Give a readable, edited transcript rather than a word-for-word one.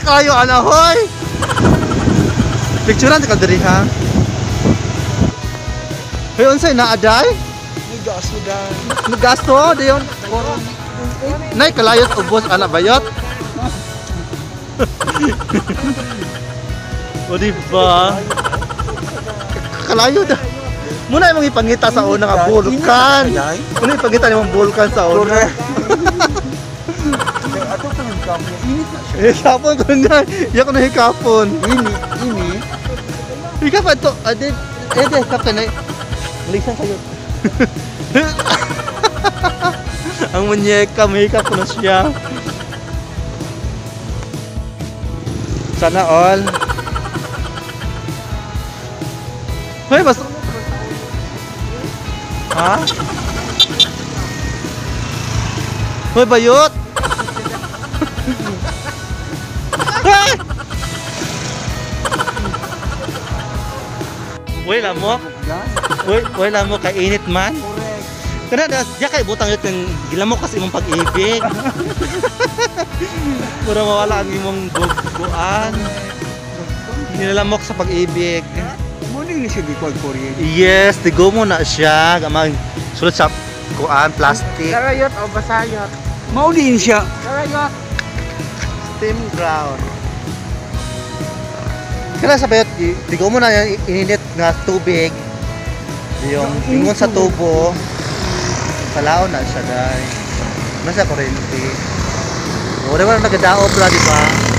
kayo ana hoy. Picturean ka diri ha. Hoy unsay naaday? Gasto dan. Gasto dayon. Nay kalayot ubos ana bayot. O diba? Kalayo da. Muna imong ipangita sa una nga bulkan. Muna ipangita nimong bulkan sa una. Ato pa ng kamo. Init na siya. Hikapon ko na. Yak na hikapon. Ini. Hikapon to. Ade, hikapon na. Malisan kayo. Ang munyeka, may hikapon na siya. Sana all. Hoy, basta. Ha? Hoy, bayot. Hey! Uy, lamok. Uy, lamok kay init man. Kana diya kay butang yun kang gilamok kasi imong pag-ibig. Para mawala ang imong buguan. Nilalamok sa pag-ibig. Morning ni siya bikol kuryente. Yes, tigo mo na siya. Gamang sulat sa kuan, plastic. Karayot o basayot? Maulin siya. Karayot. Steam ground. Kaya sa bayot, tigo mo na yung ininit na tubig. Yung ingon sa tubo. Palao na siya dahil. Nasa kurente. Wala naman nagadaob na, di ba?